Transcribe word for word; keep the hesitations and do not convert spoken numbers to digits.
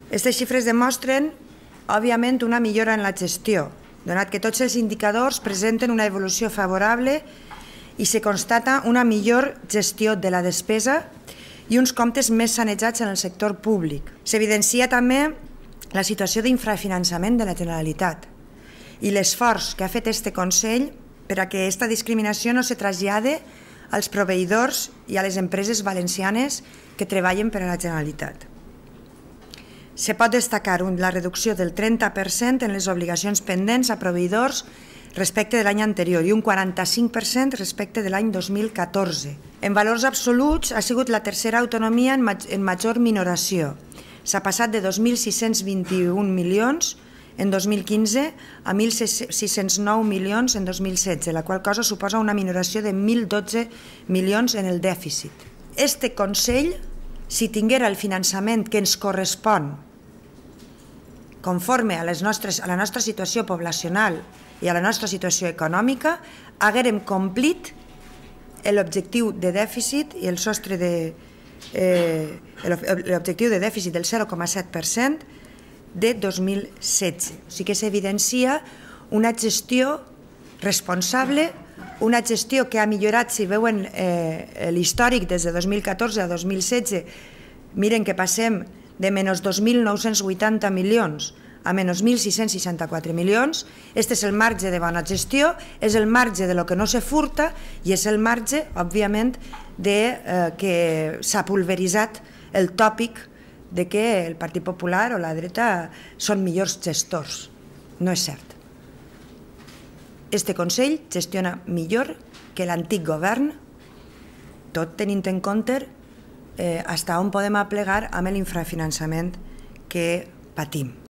Aquestes xifres demostren, òbviament, una millora en la gestió, donat que tots els indicadors presenten una evolució favorable i se constata una millor gestió de la despesa i uns comptes més sanejats en el sector públic. S'evidencia també la situació d'infrafinançament de la Generalitat i l'esforç que ha fet este Consell per a que aquesta discriminació no se trasllade als proveïdors i a les empreses valencianes que treballen per a la Generalitat. Se pot destacar la reducció del trenta per cent en les obligacions pendents a proveïdors respecte de l'any anterior i un quaranta-cinc per cent respecte de l'any dos mil catorze. En valors absoluts ha sigut la tercera autonomia en major minoració. S'ha passat de dos mil sis-cents vint-i-un milions en dos mil quinze a mil sis-cents nou milions en dos mil setze, la qual cosa suposa una minoració de mil dotze milions en el dèficit. Este Consell, si tinguera el finançament que ens correspon conforme a, les nostres, a la nostra situació poblacional i a la nostra situació econòmica, haguérem complit l'objectiu de dèficit i el sostre de eh, l'objectiu de dèficit del zero coma set per cent de dos mil setze. O sigui que s'evidencia una gestió responsable, una gestió que ha millorat, si veuen eh, l'històric des de dos mil catorze a dos mil setze, miren que passem de menys dos mil nou-cents vuitanta milions a menys mil sis-cents seixanta-quatre milions. Este és el marge de bona gestió, és el marge de lo que no se furta i és el marge, òbviament, de eh, que s'ha pulveritzat el tòpic de que el Partit Popular o la dreta són millors gestors. No és cert. Este Consell gestiona millor que l'antic govern, tot tenint en compte eh, fins on podem aplegar amb l'infrafinançament que patim.